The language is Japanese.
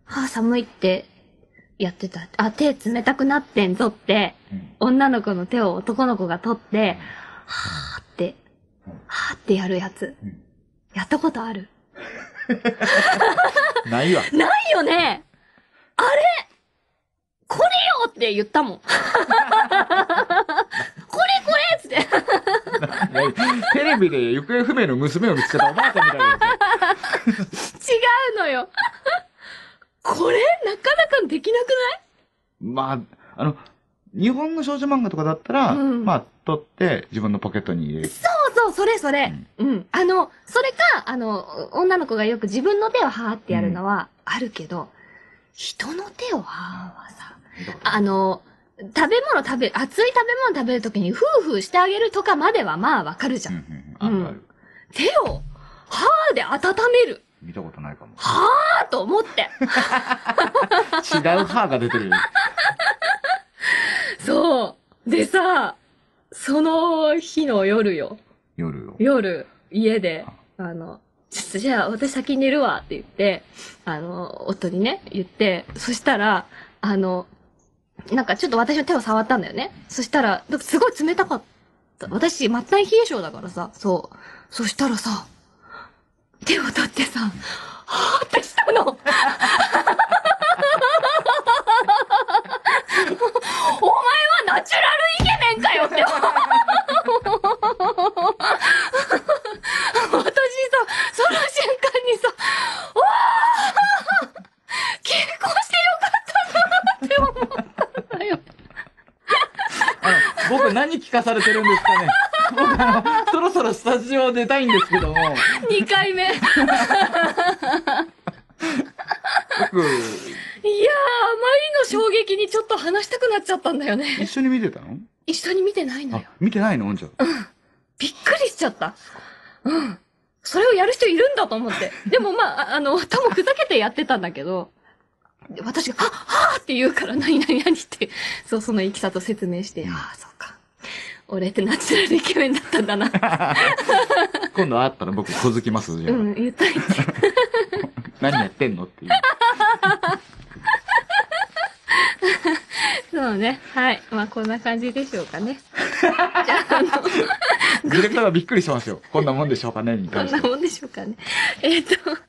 はあ、寒いってやってた。あ、手冷たくなってんぞって、女の子の手を男の子が取って、はぁってやるやつ。やったことある？ ないわ。 ないよね。あれこれよって言ったもん。これっつって。 テレビで行方不明の娘を見つけたおばあちゃんみたいなやつ。 違うのよ。これなかなかできなくない？ まあ、日本の少女漫画とかだったら、まあ、取って自分のポケットに入れる。 そう、それ。それか、女の子がよく自分の手をはーってやるのはあるけど、人の手をはーはさ、熱い食べ物食べるときにフーフーしてあげるとかまではまあわかるじゃん。 ある。 手をはーで温める。 見たことないかも。 はーと思って。 違う歯が出てる。 そう。でさ、その日の夜よ。夜、家で、ちょっとじゃあ私先に寝るわって言って、夫にね、言って、そしたら、なんかちょっと私の手を触ったんだよね。そしたら、すごい冷たかった。私、末端冷え性だからさ、そう。そしたらさ、手を取ってさ、はーってしたの。お前はナチュラルイケメンかよって。私さ、その瞬間にさ、わー結婚してよかったなって思ったんだよ。 僕何聞かされてるんですかね。僕そろそろスタジオ出たいんですけども。 2回目。いやー、あまりの衝撃にちょっと話したくなっちゃったんだよね。 一緒に見てたの？ 一緒に見てないのよ。 見てないの？じゃあ。 びっくりしちゃった。それをやる人いるんだと思って。でもまあ、多分ふざけてやってたんだけど、私が、はぁって言うから、何って、そう、そのいきさと説明して、そうか。俺ってナチュラルイケメンだったんだな。 今度会ったら僕小づきますじゃあ。 言ったりって。 何やってんのっていう。 そうね。はい。まあ、こんな感じでしょうかね。じゃあ、 ディレクターがびっくりしますよ。こんなもんでしょうかねにこんなもんでしょうかね。